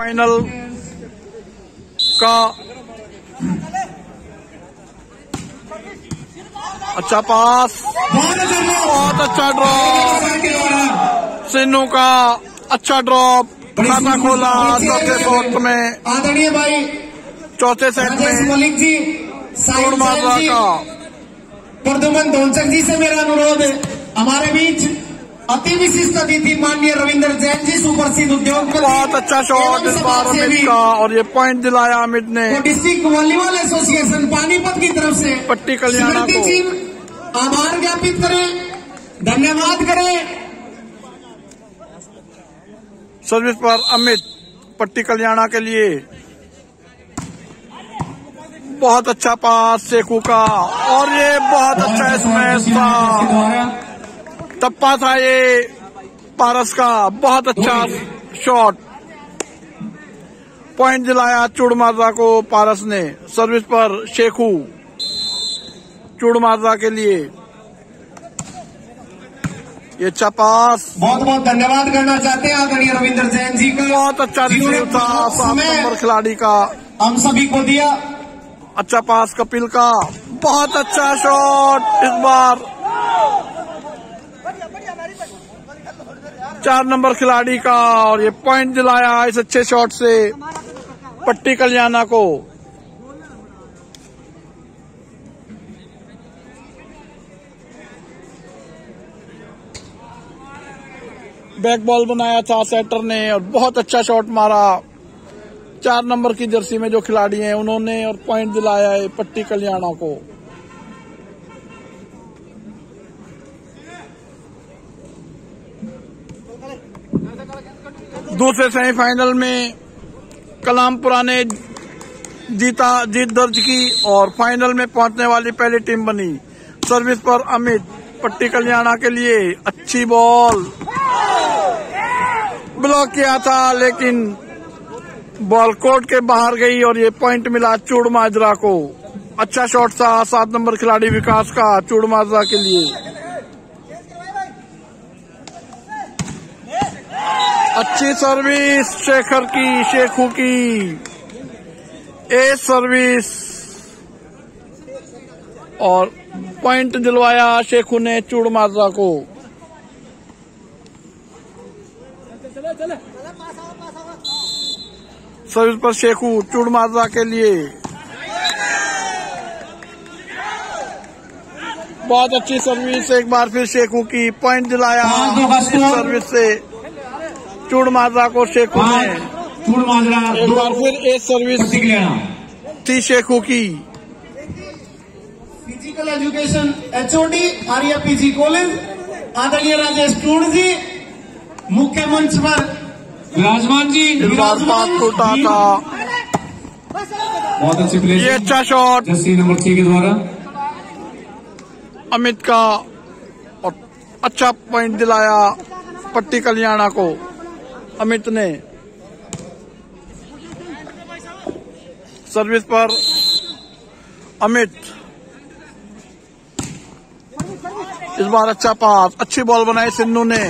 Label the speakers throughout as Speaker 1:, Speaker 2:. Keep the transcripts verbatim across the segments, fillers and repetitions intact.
Speaker 1: Final का अच्छा पास, बहुत अच्छा ड्रॉप, सिन्नू का अच्छा ड्रॉप, खाता खोला चौथे शॉट में,
Speaker 2: आदरणीय भाई
Speaker 1: चौथे सेट में
Speaker 2: मलिक जी,
Speaker 1: चूड़ माजरा का।
Speaker 2: प्रद्युमन धोनचक जी से मेरा अनुरोध है, हमारे बीच अति विशिष्ट अतिथि माननीय रविंद्र जैन जी, सुप्रसिद्ध उद्योगपति।
Speaker 1: बहुत अच्छा शॉट इस बार अमित का, और ये पॉइंट दिलाया अमित ने
Speaker 2: डिस्ट्रिक्ट वॉलीबॉल एसोसिएशन पानीपत की तरफ से
Speaker 1: पट्टी कल्याणा को।
Speaker 2: आभार ज्ञापित करें, धन्यवाद करें।
Speaker 1: सर्विस पर अमित पट्टी कल्याणा के लिए, बहुत अच्छा पास शेखू का, और ये बहुत अच्छा स्मैश था, टप्पा था ये पारस का, बहुत अच्छा शॉट, पॉइंट दिलाया चूड़माजरा को पारस ने। सर्विस पर शेखू चूड़माजरा के लिए, ये अच्छा पास,
Speaker 2: बहुत बहुत धन्यवाद करना चाहते हैं आदरणीय रविंद्र जैन जी का,
Speaker 1: बहुत अच्छा रिसीव था सात नंबर खिलाड़ी का,
Speaker 2: हम सभी को दिया।
Speaker 1: अच्छा पास कपिल का, बहुत अच्छा शॉट इस बार चार नंबर खिलाड़ी का, और ये पॉइंट दिलाया इस अच्छे शॉट से पट्टी कल्याणा को। बैक बॉल बनाया था सेटर ने, और बहुत अच्छा शॉट मारा चार नंबर की जर्सी में जो खिलाड़ी हैं उन्होंने, और पॉइंट दिलाया है पट्टी कल्याणा को। दूसरे सेमीफाइनल में कलामपुरा ने जीता जीत दर्ज की, और फाइनल में पहुंचने वाली पहली टीम बनी। सर्विस पर अमित पट्टी कल्याणा के लिए, अच्छी बॉल, ब्लॉक किया था लेकिन बॉल कोर्ट के बाहर गई, और ये पॉइंट मिला चूड़माजरा को। अच्छा शॉट था सात नंबर खिलाड़ी विकास का चूड़माजरा के लिए। अच्छी सर्विस शेखर की, शेखू की ए सर्विस, और पॉइंट दिलवाया शेखू ने चूड़माजरा को। सर्विस पर शेखू चूड़माजरा के लिए, बहुत अच्छी सर्विस एक बार फिर शेखू की, पॉइंट दिलाया सर्विस से चूड़माजरा को शेखू ने।
Speaker 2: चूड़माजरा
Speaker 1: एक बार फिर एक सर्विस थी शेखू की।
Speaker 2: Physical education HOD Arya PG college, आदरणीय राजेश टूड जी मुख्य मंच पर विराजमान जी।
Speaker 1: विराजमान टूटा था,
Speaker 2: बहुत अच्छी प्ले,
Speaker 1: ये अच्छा शॉट
Speaker 2: जर्सी नंबर छह के द्वारा
Speaker 1: अमित का, और अच्छा पॉइंट दिलाया पट्टी कल्याणा को अमित ने। सर्विस पर अमित, इस बार अच्छा पास, अच्छी बॉल बनाई सिन्नू ने,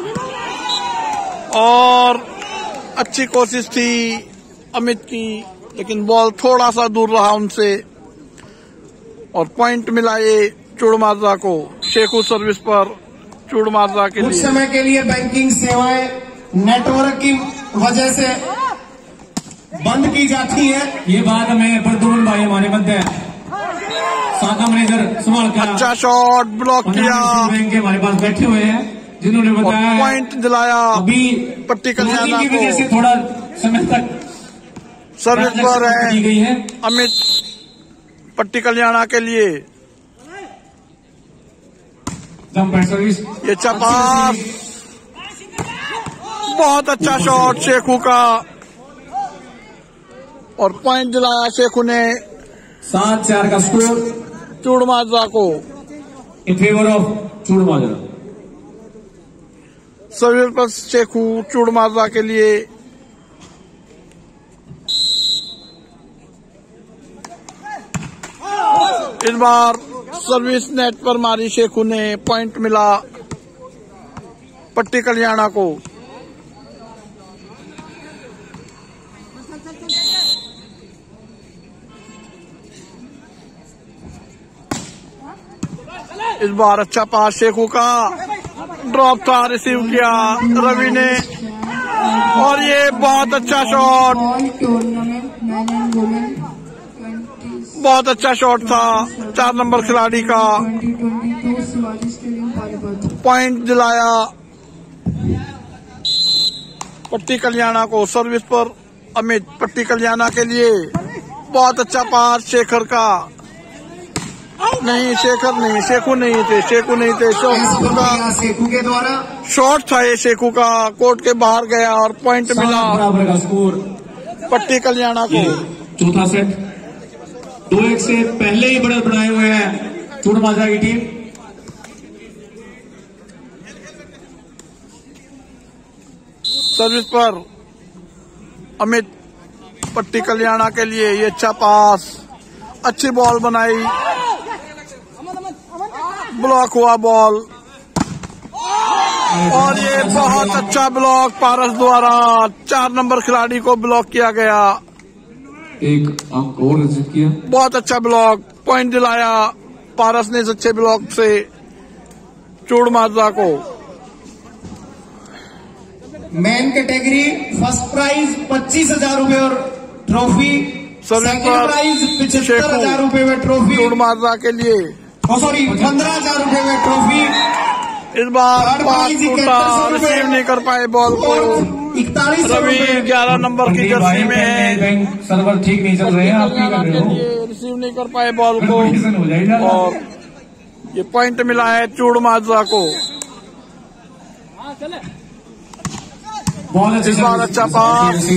Speaker 1: और अच्छी कोशिश थी अमित की, लेकिन बॉल थोड़ा सा दूर रहा उनसे, और पॉइंट मिला ये चूड़माजरा को। शेखू सर्विस पर चूड़माजरा के लिए।
Speaker 2: कुछ समय के लिए बैंकिंग सेवाएं नेटवर्क की वजह से बंद की जाती है, ये बात हमें प्रद्युमन भाई हमारे मध्य शाखा मैनेजर संभाल कर।
Speaker 1: अच्छा शॉट ब्लॉक किया,
Speaker 2: बैंक के हमारे पास बैठे हुए हैं जिन्होंने बताया,
Speaker 1: पॉइंट दिलाया
Speaker 2: अभी
Speaker 1: पट्टी कल्याणा
Speaker 2: की
Speaker 1: को।
Speaker 2: वजह से थोड़ा समय तक
Speaker 1: सर्विस पर है
Speaker 2: गई है
Speaker 1: अमित पट्टी कल्याणा के लिए।
Speaker 2: सर्विस,
Speaker 1: ये अच्छा पास, बहुत अच्छा शॉट शेखू का, और पॉइंट दिलाया शेखू ने
Speaker 2: सात चार का स्कोर
Speaker 1: चूड़माजरा को
Speaker 2: in favour of Chudmajra.
Speaker 1: Service पर शेखू चूड़माजरा के लिए, इस बार सर्विस नेट पर मारी शेखू ने, पॉइंट मिला पट्टी कल्याणा को। इस बार अच्छा पास शेखू का ड्रॉप था, रिसीव किया रवि ने और ये बहुत अच्छा शॉट, बहुत अच्छा शॉट था चार नंबर खिलाड़ी का, पॉइंट दिलाया पट्टी कल्याणा को। सर्विस पर अमित पट्टी कल्याणा के लिए, बहुत अच्छा पास शेखर का, नहीं शेखर नहीं, शेखू नहीं थे, शेखू नहीं थे, शेखू का
Speaker 2: शेखू के द्वारा
Speaker 1: शॉट था ये, शेखू का कोर्ट के बाहर गया और पॉइंट मिला
Speaker 2: बराबर का स्कोर
Speaker 1: पट्टी कल्याणा को।
Speaker 2: चौथा सेट दो एक से पहले ही बढ़त बनाए हुए हैं चूड़माजरा की टीम।
Speaker 1: सर्विस पर अमित पट्टी कल्याणा के लिए, ये अच्छा पास, अच्छी बॉल बनाई, ब्लॉक हुआ बॉल और ये बहुत अच्छा ब्लॉक पारस द्वारा, चार नंबर खिलाड़ी को ब्लॉक किया गया,
Speaker 2: एक अंक और अर्जित किया।
Speaker 1: बहुत अच्छा ब्लॉक, पॉइंट दिलाया पारस ने इस अच्छे ब्लॉक से चूड़माजरा को।
Speaker 2: मैन कैटेगरी फर्स्ट प्राइज पच्चीस हजार रूपये और ट्रॉफी, सेकंड प्राइज पिछहत्तर हजार रूपये में ट्रॉफी
Speaker 1: चूड़माजरा के लिए,
Speaker 2: सॉरी पंद्रह हजार रूपये में ट्रॉफी।
Speaker 1: इस बार पास टूटा, रिसीव नहीं कर पाए बॉल को,
Speaker 2: इकतालीस
Speaker 1: रवि ग्यारह नंबर की जर्सी में है,
Speaker 2: सर्वर ठीक नहीं चल रहे हैं, आप क्या कर रहे हो?
Speaker 1: रिसीव नहीं कर पाए बॉल को और ये पॉइंट मिला है चूड़माजरा को।
Speaker 2: बहुत
Speaker 1: इस बार अच्छा पास,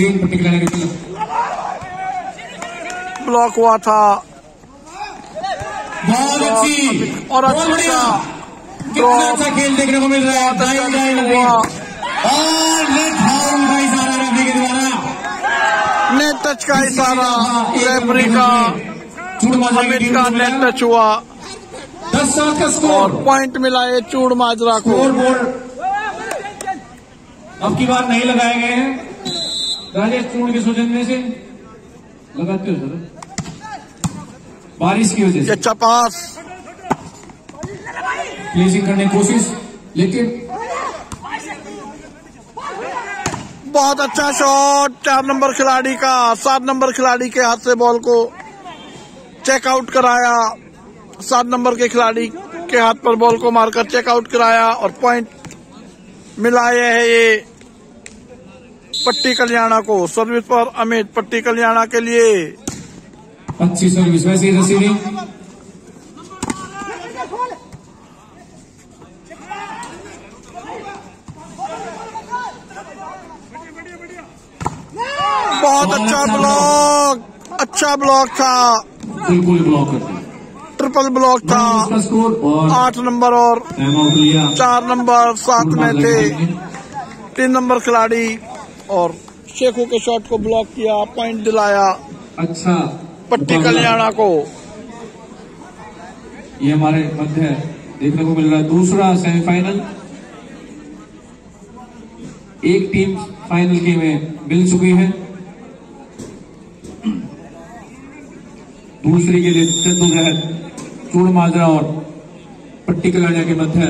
Speaker 1: ब्लॉक हुआ था
Speaker 2: बहुत अच्छी
Speaker 1: और अच्छा
Speaker 2: कितना अच्छा खेल देखने को मिल रहा है। दाएं दाएं हुआ और नेट फाउल का इशारा रेफरी के द्वारा,
Speaker 1: नेट टच का इशारा रेफरी का, अमित का नेट टच हुआ
Speaker 2: दस सात का
Speaker 1: और
Speaker 2: स्कोर
Speaker 1: पॉइंट मिला है चूड़माजरा को।
Speaker 2: स्कोर बोर्ड अब की बार नहीं लगाए गए हैं, राजेश चूड़ के सौजन्य से लगाते हो सर, बारिश की वजह से
Speaker 1: अच्छा पास,
Speaker 2: प्लेसिंग करने की कोशिश, लेकिन
Speaker 1: बहुत अच्छा शॉट चार नंबर खिलाड़ी का, सात नंबर खिलाड़ी के हाथ से बॉल को चेकआउट कराया, सात नंबर के खिलाड़ी के हाथ पर बॉल को मारकर चेकआउट कराया और पॉइंट मिलाए है ये पट्टी कल्याणा को। सर्विस पर अमित पट्टी कल्याणा के लिए,
Speaker 2: अच्छी सर्विस, वैसे रिसीविंग
Speaker 1: बहुत अच्छा ब्लॉक, अच्छा ब्लॉक था,
Speaker 2: बिल्कुल ब्लॉक कर दिया,
Speaker 1: ट्रिपल ब्लॉक था,
Speaker 2: स्कोर और
Speaker 1: आठ नंबर और
Speaker 2: टाइम आउट लिया,
Speaker 1: चार नंबर सात में थे, तीन नंबर खिलाड़ी और शेखू के शॉट को ब्लॉक किया, पॉइंट दिलाया
Speaker 2: अच्छा
Speaker 1: पट्टी कल्याणा को।
Speaker 2: ये हमारे मध्य देखने को मिल रहा है दूसरा सेमीफाइनल, एक टीम फाइनल के में मिल चुकी है, दूसरी के लिए जद्दोजहद चूड़माजरा और पट्टी कल्याणा के मध्य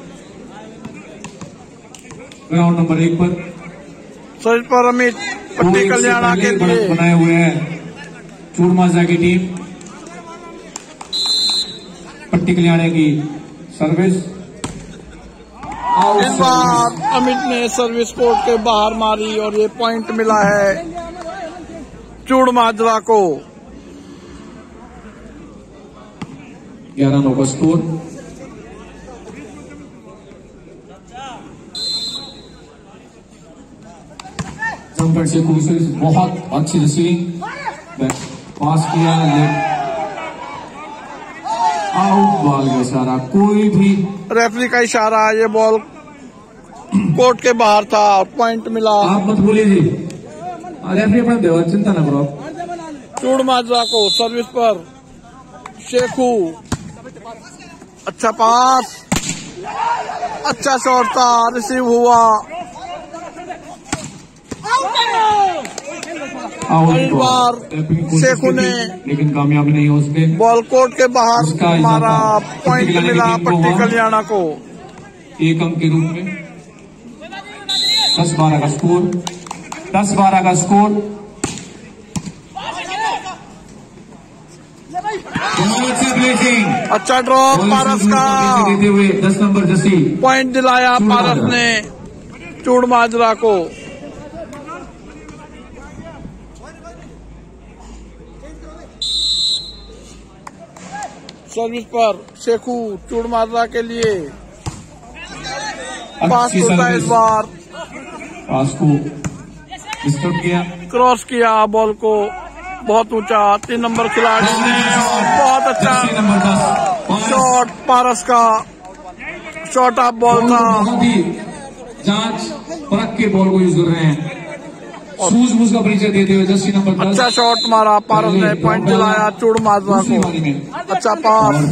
Speaker 2: ग्राउंड नंबर एक पर।
Speaker 1: सर्विस पर अमित पट्टी कल्याणा के लिए
Speaker 2: बनाए हुए हैं चूड़माजरा की टीम, पट्टी कल्याणा की सर्विस,
Speaker 1: इस बार अमित ने सर्विस कोर्ट के बाहर मारी और ये पॉइंट मिला है चूड़माजरा को।
Speaker 2: ग्यारह नौ का स्कोर। जंपर से बहुत अच्छी रिसीविंग, पास किया, आउट बॉल का इशारा, कोई भी
Speaker 1: रेफरी का इशारा, ये बॉल कोर्ट के बाहर था और पॉइंट मिला।
Speaker 2: आप मत बोलिए जी, रेफरी अपना देवा, चिंता ना करो।
Speaker 1: चूड़माजरा को सर्विस पर शेखू, अच्छा पास, अच्छा शॉट था, रिसीव हुआ और इस बार शेखू ने
Speaker 2: लेकिन कामयाब नहीं हो उसके
Speaker 1: बॉल कोर्ट के बाहर मारा, पॉइंट मिला पट्टी कल्याणा को
Speaker 2: एक अंक के रूप में। दस बारह का स्कोर, दस बारह का स्कोर।
Speaker 1: अच्छा ड्रॉप पारस का,
Speaker 2: देते हुए दस नंबर जसी
Speaker 1: पॉइंट दिलाया पारस ने चूड़माजरा को। सर्विस पर शेखू चूड़माजरा के लिए पास होता है, इस बार
Speaker 2: पास को डिस्टर्ब किया,
Speaker 1: क्रॉस किया बॉल को बहुत ऊंचा। तीन नंबर खिलाड़ी ने बहुत अच्छा शॉट, पारस का शॉट ऑफ बॉल था।
Speaker 2: जांच परख के बॉल को यूज कर रहे हैं, सूझबूझ का परिचय देते हुए जर्सी नंबर दस।
Speaker 1: अच्छा शॉट मारा पारस ने, पॉइंट दिलाया चूड़माजरा को। अच्छा पास,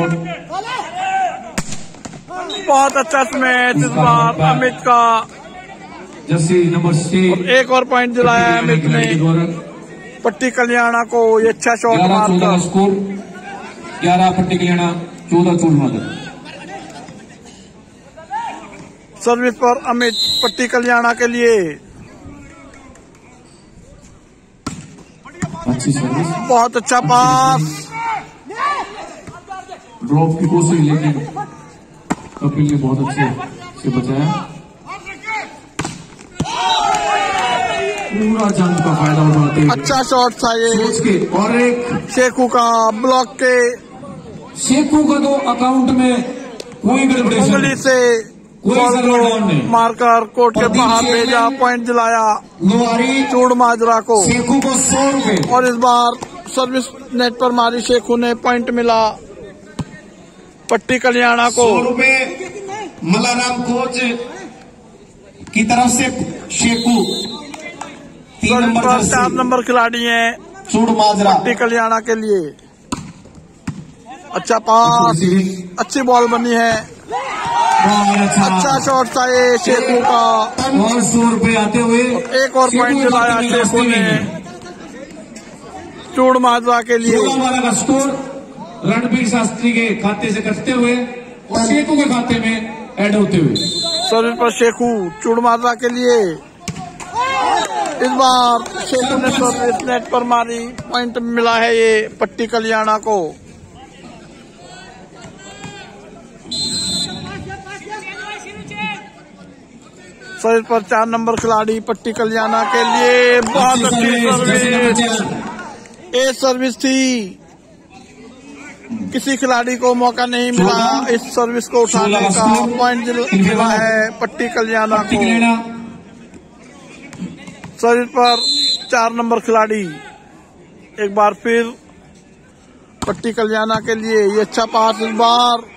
Speaker 1: बहुत अच्छा मैच इस बार अमित का।
Speaker 2: जर्सी नंबर छह
Speaker 1: एक और पॉइंट दिलाया अमित ने पट्टी कल्याणा को। ये अच्छा शॉट मारकर
Speaker 2: स्कोर ग्यारह पट्टी कल्याणा चौदह चूड़माजरा।
Speaker 1: सर्विस पर अमित पट्टी कल्याणा के लिए।
Speaker 2: अच्छी सर्विस,
Speaker 1: बहुत अच्छा पास,
Speaker 2: ड्रॉप की कोशिश लेकिन कपिल ने बहुत अच्छे से बचाया। पूरा जंग का फायदा उठाते हैं।
Speaker 1: अच्छा शॉट था ये
Speaker 2: के, और एक
Speaker 1: शेखू का ब्लॉक के
Speaker 2: शेखू का तो अकाउंट में कोई गड़बड़ी
Speaker 1: उंगली से बॉल को मारकर कोर्ट के बाहर भेजा, पॉइंट दिलाया चूड़माजरा को।
Speaker 2: शेखू को सौ रुपए
Speaker 1: और इस बार सर्विस नेट पर मारी शेखू ने, पॉइंट मिला पट्टी कल्याणा को।
Speaker 2: सौ रुपए मलाराम कोच की तरफ से शेखू। तीन नंबर
Speaker 1: चार नंबर खिलाड़ी हैं
Speaker 2: चूड़माजरा
Speaker 1: पट्टी कल्याणा के लिए। अच्छा पास, अच्छी बॉल बनी है, अच्छा शॉट था ये शेखू का।
Speaker 2: और सौ रुपए आते हुए
Speaker 1: एक और पॉइंट दिलाया शेखू ने चूड़माजरा के लिए।
Speaker 2: चूड़माजरा का स्कोर रणबीर शास्त्री के खाते से कटते हुए और शेखू के खाते में ऐड होते हुए।
Speaker 1: सर्विस पर शेखू चूड़माजरा के लिए। इस बार शेखू ने सर्विस नेट पर मारी, पॉइंट मिला है ये पट्टी कल्याणा को। सर्विस पर चार नंबर खिलाड़ी पट्टी कल्याणा के लिए। बहुत अच्छी सर्विस, ये सर्विस थी, किसी खिलाड़ी को मौका नहीं मिला इस सर्विस को उठाने का। पॉइंट मिला है पट्टी कल्याणा को। सर्विस पर चार नंबर खिलाड़ी एक बार फिर पट्टी कल्याणा के लिए। ये अच्छा पास इस बार,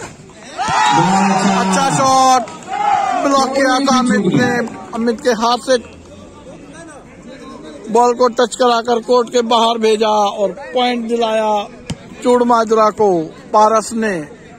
Speaker 1: अच्छा शॉट, ब्लॉक किया था अमित ने। अमित के हाथ से बॉल को टच कराकर कोर्ट के बाहर भेजा और पॉइंट दिलाया चूड़माजरा को पारस ने।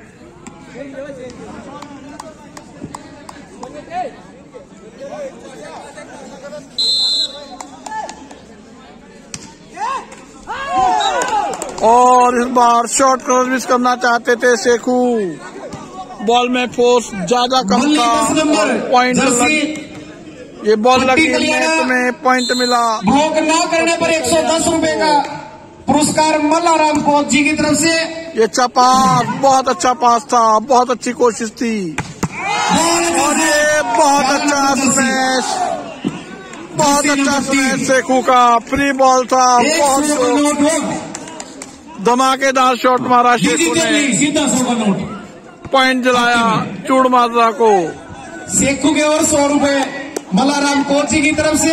Speaker 1: और इस बार शॉर्ट सर्विस करना चाहते थे शेखू, बॉल में फोर्स ज्यादा कम था, पॉइंट लग, ये बॉल लगी नेट में, पॉइंट मिला।
Speaker 2: ब्लॉक न करने पर एक सौ दस रुपए का पुरस्कार मल्लाराम कोच जी की तरफ से।
Speaker 1: ये अच्छा पास, बहुत अच्छा पास था, बहुत अच्छी कोशिश थी और ये बहुत अच्छा स्मैश, बहुत अच्छा स्मैश शेखू का। फ्री बॉल था, बहुत धमाकेदार शॉट मारा शेखू ने,
Speaker 2: सीधा सौ का नोट,
Speaker 1: पॉइंट दिलाया चूड़माजरा को।
Speaker 2: शेखू के और सौ रुपए मल्लाराम कोच जी की तरफ से।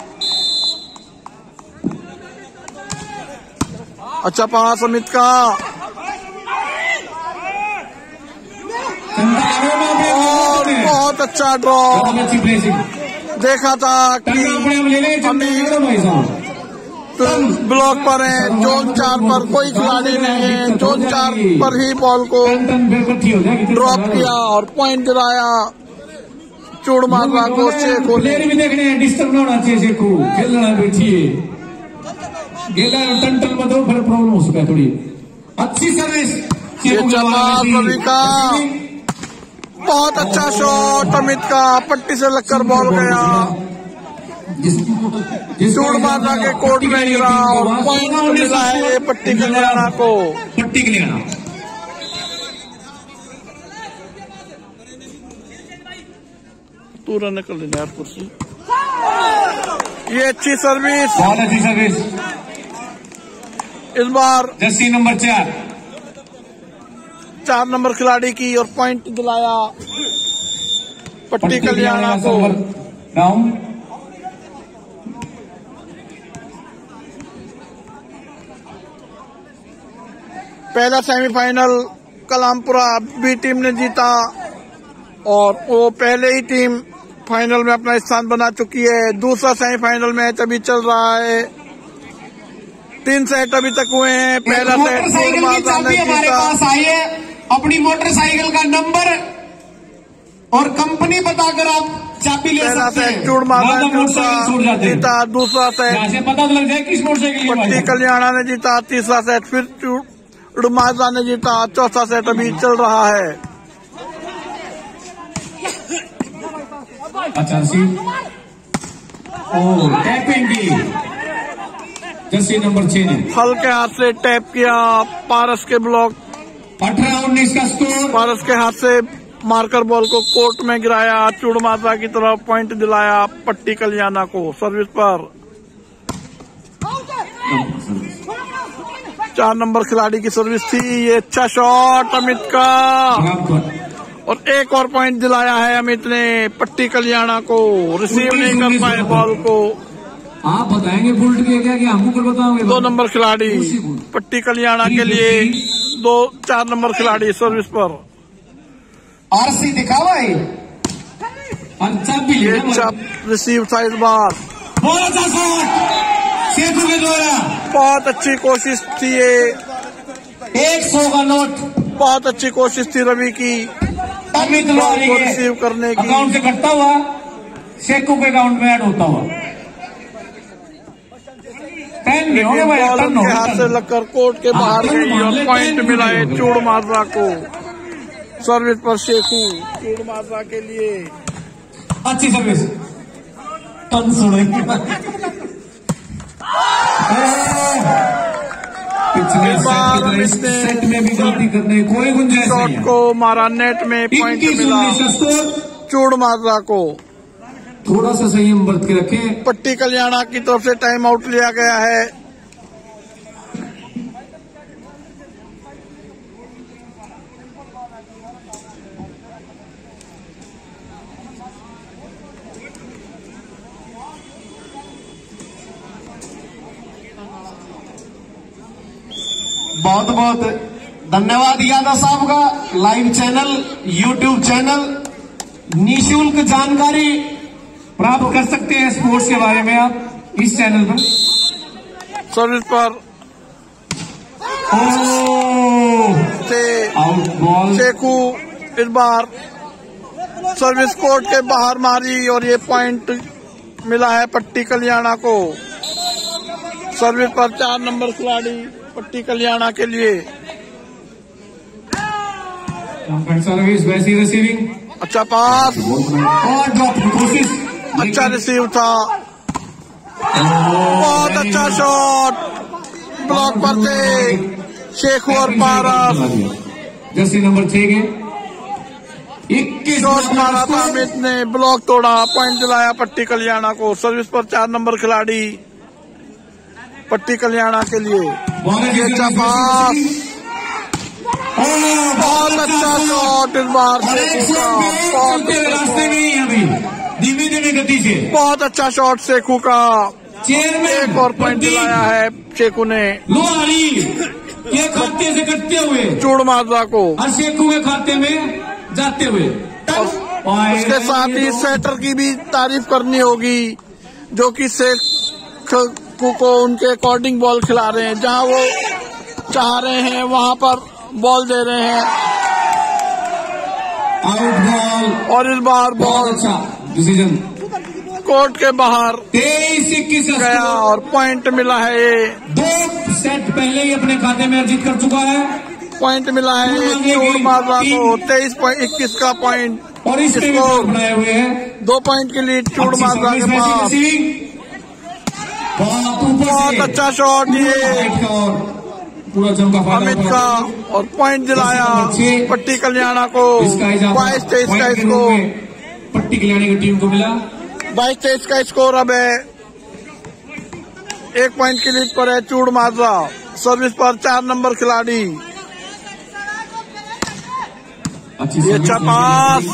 Speaker 1: अच्छा पास अमित का, और बहुत अच्छा ड्रॉप। देखा था कि अमित ब्लॉक पर है, जोन चार पर कोई खिलाड़ी नहीं है, जोन चार पर ही बॉल को ड्रॉप किया और पॉइंट दिलाया चूड़माजरा को। शेखू ने
Speaker 2: भी देखने डिस्टर्ब ना होना चाहिए, शेखू खेलना बैठिए। गेला टन टन में तो फिर प्रॉब्लम हो सकता है थोड़ी। अच्छी सर्विस
Speaker 1: रवि का, बहुत अच्छा शॉट अमित का, पट्टी से लगकर बॉल गया, चूड़माता के कोर्ट में गिरा और पॉइंट मिला है पट्टी कल्याणा को।
Speaker 2: पट्टी कल्याणा
Speaker 1: तू रन कर लेना यार कुर्सी। ये अच्छी सर्विस,
Speaker 2: बहुत अच्छी सर्विस
Speaker 1: इस बार
Speaker 2: जर्सी नंबर चार
Speaker 1: चार नंबर खिलाड़ी की और पॉइंट दिलाया पट्टी कल्याणा को।
Speaker 2: डाउन
Speaker 1: पहला सेमीफाइनल कलामपुरा बी टीम ने जीता और वो पहले ही टीम फाइनल में अपना स्थान बना चुकी है। दूसरा सेमीफाइनल मैच अभी चल रहा है, तीन सेट अभी तक हुए हैं। पहला सेट चूड़माता ने
Speaker 2: हमारे पास आई है, अपनी मोटरसाइकिल का नंबर और कंपनी बताकर आप चाबी ले
Speaker 1: पहला
Speaker 2: सकते हैं।
Speaker 1: सेट चूड़माता ने जीता, दूसरा सेट
Speaker 2: पता तो लग जाए किस मोटरसाइकिल
Speaker 1: पट्टी कल्याणा ने जीता, तीसरा सेट फिर चूड़माता ने जीता, चौथा सेट अभी चल रहा है।
Speaker 2: अच्छा सी ओ टैपिंग की जर्सी नंबर छह ने
Speaker 1: हल्के हाथ से टैप किया, पारस के ब्लॉक
Speaker 2: अठारह उन्नीस का स्कोर।
Speaker 1: पारस के हाथ से मारकर बॉल को कोर्ट में गिराया, चूड़माता की तरफ पॉइंट दिलाया पट्टी कल्याणा को। सर्विस पर चार नंबर खिलाड़ी की सर्विस थी, ये अच्छा शॉट अमित का और एक और पॉइंट दिलाया है अमित ने पट्टी कल्याणा को। रिसीव नहीं कर पाए बॉल को।
Speaker 2: आप बताएंगे बुल्ट किया क्या कि हमको कर बताओगे?
Speaker 1: दो नंबर खिलाड़ी पट्टी कल्याणा के लिए, दो चार नंबर खिलाड़ी सर्विस पर।
Speaker 2: आरसी दिखा भाई,
Speaker 1: ये चाप रिसीव था इस बार।
Speaker 2: बहुत अच्छा शॉट सेतु के द्वारा,
Speaker 1: बहुत अच्छी कोशिश थी ये,
Speaker 2: एक सौ का नोट।
Speaker 1: बहुत अच्छी कोशिश थी रवि की
Speaker 2: अमित
Speaker 1: बॉल को रिसीव करने की।
Speaker 2: अकाउंट से कटता हुआ शेखू के अकाउंट में ऐड होता हुआ
Speaker 1: लेकिन बॉल उनके हाथ से लगकर कोर्ट के बाहर गई और पॉइंट मिला है चूड़माता को। सर्विस पर शेखू चूड़माता के लिए
Speaker 2: अच्छी सर्विस। टन सुनेंगे पिछले सेट में भी गलती करने कोई गुंजाइश नहीं है।
Speaker 1: शॉट को मारा नेट में, पॉइंट मिला चूड़माता को।
Speaker 2: थोड़ा सा संयम बरत के रखें।
Speaker 1: पट्टी कल्याणा की तरफ से टाइम आउट लिया गया है।
Speaker 2: बहुत बहुत धन्यवाद यादव साहब का। लाइव चैनल, यूट्यूब चैनल, निःशुल्क जानकारी प्राप्त कर सकते हैं स्पोर्ट्स के बारे में आप इस चैनल पर।
Speaker 1: सर्विस पर से
Speaker 2: आउट बॉल।
Speaker 1: शेखू इस बार सर्विस कोर्ट के बाहर मारी और ये पॉइंट मिला है पट्टी कल्याणा को। सर्विस पर चार नंबर खिलाड़ी पट्टी कल्याणा के लिए।
Speaker 2: सर्विस वैसी रिसीविंग,
Speaker 1: अच्छा पास
Speaker 2: और ड्रॉप की कोशिश,
Speaker 1: अच्छा रिसीव था, बहुत अच्छा शॉट ब्लॉक पर थे शेखू और पारस।
Speaker 2: जर्सी नंबर छह के इक्कीस
Speaker 1: शॉट मारा था अमित ने, ब्लॉक तोड़ा, पॉइंट दिलाया पट्टी कल्याणा को। सर्विस पर चार नंबर खिलाड़ी पट्टी कल्याणा के लिए। अच्छा पास, बहुत अच्छा शॉट इस बार शेखू का, बहुत
Speaker 2: रास्ते में ही अभी धीमे धीमे गति से
Speaker 1: बहुत अच्छा शॉट शेखू का। एक और पॉइंट दिलाया है शेखू ने
Speaker 2: लो हरी ये खाते से कटते हुए
Speaker 1: चूड़माता को
Speaker 2: और शेखू के खाते में जाते हुए।
Speaker 1: उसके साथ ही सेटर की भी तारीफ करनी होगी जो कि शेखू को उनके अकॉर्डिंग बॉल खिला रहे हैं, जहां वो चाह रहे हैं वहां पर बॉल दे रहे हैं।
Speaker 2: आउट बॉल
Speaker 1: और इस बार बॉल
Speaker 2: अच्छा डिसीजन
Speaker 1: कोर्ट के बाहर
Speaker 2: तेईस इक्कीस
Speaker 1: गया और पॉइंट मिला है। ये
Speaker 2: दो सेट पहले ही अपने खाते में अर्जित कर चुका है।
Speaker 1: पॉइंट मिला है चूड़माजरा को, तेईस इक्कीस का पॉइंट,
Speaker 2: और इस बनाए हुए हैं।
Speaker 1: दो पॉइंट की लीड चूड़माजरा के पास। बहुत अच्छा शॉट ये
Speaker 2: पूरा जम का
Speaker 1: अमित का, और पॉइंट दिलाया पट्टी कल्याणा को। बाईस तेईस का स्कोर
Speaker 2: पट्टी कल्याणी की टीम को मिला।
Speaker 1: बाईस तेईस का स्कोर अब है। एक पॉइंट की लीड पर है चूड़माजरा। सर्विस पर चार नंबर खिलाड़ी। ये अच्छा पास,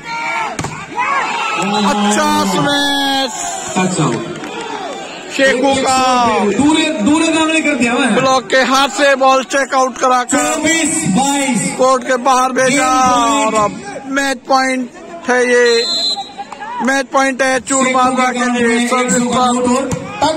Speaker 1: अच्छा स्मैश शेखू का,
Speaker 2: दूरे दूरे दामने कर दिया है।
Speaker 1: ब्लॉक के हाथ से बॉल चेकआउट कराकर
Speaker 2: चौबीस बाईस
Speaker 1: कोर्ट के बाहर भेजा। और अब मैच पॉइंट है, ये मैच पॉइंट है चूड़माजरा के लिए। सर्विस पर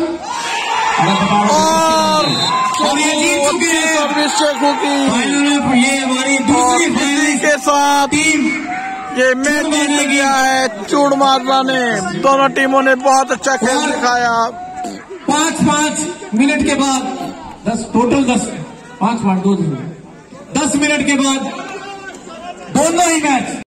Speaker 1: और सर्विस शेखू की,
Speaker 2: ये हमारी दूसरी
Speaker 1: इसी के साथ
Speaker 2: टीम
Speaker 1: ये मैच जीत गया है चूड़माजरा ने। दोनों टीमों ने बहुत अच्छा खेल दिखाया।
Speaker 2: पाँच पाँच मिनट के बाद दस टोटल दस पाँच पाँच दो दस मिनट के बाद दोनों ही मैच